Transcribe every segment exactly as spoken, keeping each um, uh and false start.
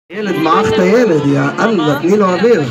ילד, מעך את הילד, יא אללה, תני לו אוויר.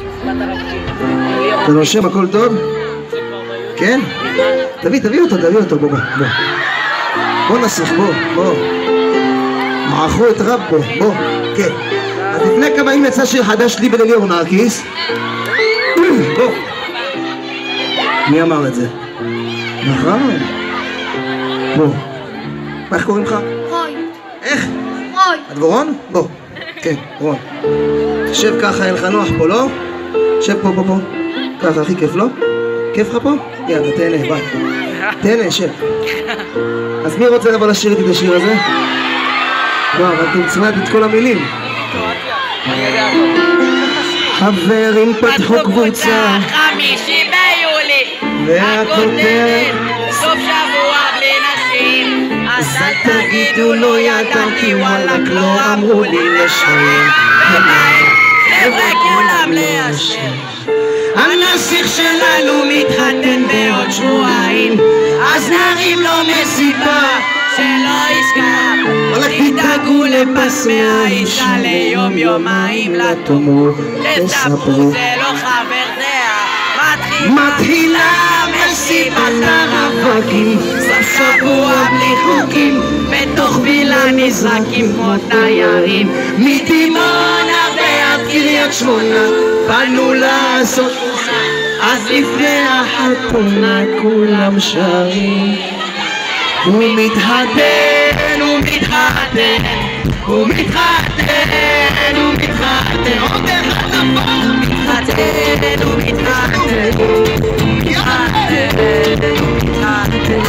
אתה נושם, הכל טוב? כן? תביא, תביא אותו, תביא אותו, בוא, בוא. בוא נסיך, בוא, בוא. מעכו את רבו, בוא, כן. אז לפני כמה ימים יצא שיר חדש לי בליאור נרקיס. בוא. מי אמר את זה? נכון. בוא. איך קוראים לך? רוי. איך? רוי. הדבורון? בוא. כן, רון. תשב ככה, אין לך נוח פה, לא? תשב פה, פה, פה. ככה, הכי כיף, לא? כיף לך פה? יאללה, תהנה, ביי. תהנה, שב. אז מי רוצה לבוא לשיר איתי את השיר הזה? לא, אבל תמצמד את כל המילים. חברים פתחו קבוצה חמישי ביולי והכותרת סוף שבוע בלי נשים אז אל תגידו לא ידעתי וואלק לא אמרו לי לשלם חבר'ה כולם להשם הנסיך שלנו מתחתן בעוד שבועיים אז נרים לו מסיבה שלא ישכח תדאגו לפס מהאישה ליום יומיים לתומו תספרו זה לא חבר זה מתחילה מסיבת הרווקים סוף שבוע בלי חוקים בתוך וילה נזרקים כמו תיירים מדימונה ועד קריית שמונה באנו לעשות אז לפני החתונה כולם שרים הוא מתחתן, הוא מתחתן, הוא מתחתן, הוא מתחתן, עוד אחד נפל, הוא מתחתן, הוא מתחתן, הוא מתחתן, הוא מתחתן,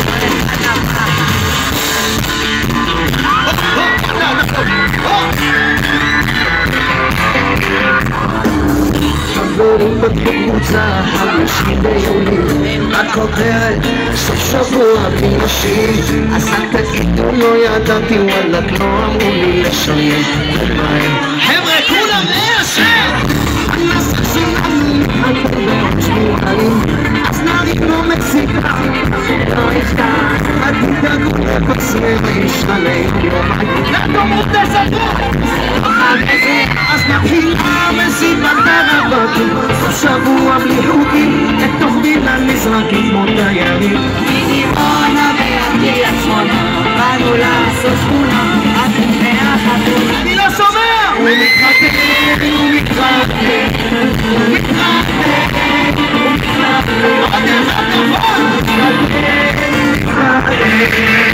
חברים בקבוצה חמישי ביולי הכותרת סוף שבוע בלי נשים אז אל תגידו לא ידעתי וואלק לא אמרו לי לשריין חבר'ה כולם להשם הנסח שלנו מתחתן בעוד שבועיים אז נרים לו מסיבה לא יפתח אל תדאגו לפס מהאישה ליום יומיים לתומו תספרו אז נתחילה מסיבת הרווקים סוף שבוע בלי חוקים לתוך וילה נזרקים כמו תיירים מדימונה ועד קריית שמונה באנו לעשות שכונה אז לפני החתונה אני לא שומע! הוא מתחתן, הוא מתחתן, הוא מתחתן, הוא מתחתן עוד אחד נפל! הוא מתחתן, הוא מתחתן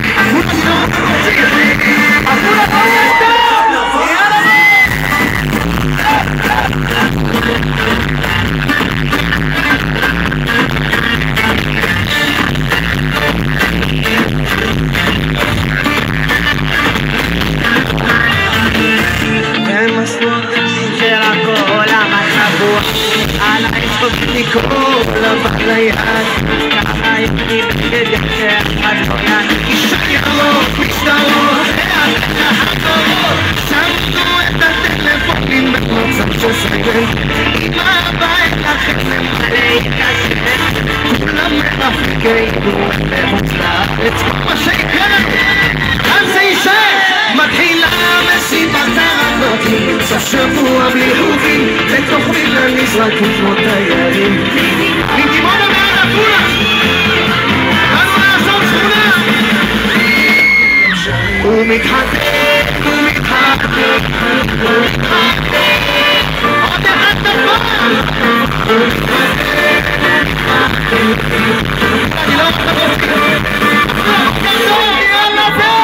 עפולה חודש טוב! יאללה בוא! הם עשו הרגשים של הכל המצבוע עליי שובתי כל הבא ליד ככה יפני בגד יחד חויין אישה ירוק משטרות החדרות שמנו את הטלפונים במצב של סגן אמא הבית לחסם עלי קשה כולם מאפריקה ידעו מחוץ לארץ כל מה שיקרה אז זה יישאר מתחילה מסיבת הרווקים סוף שבוע בלי חוקים בתוך וילה נזרקים כמו תיירים מדימונה ועד עפולה באנו לעשות שכונה הוא מתחתן, הוא מתחתן, הוא מתחתן עוד אחד נפל הוא מתחתן, הוא מתחתן אני לא מתחתן יאללה בוא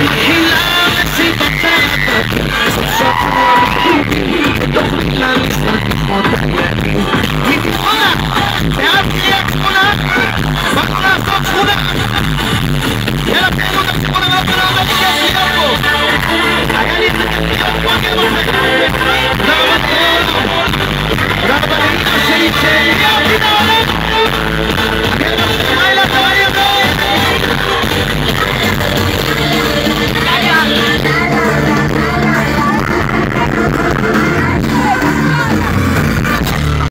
בתוך וילה נזרקים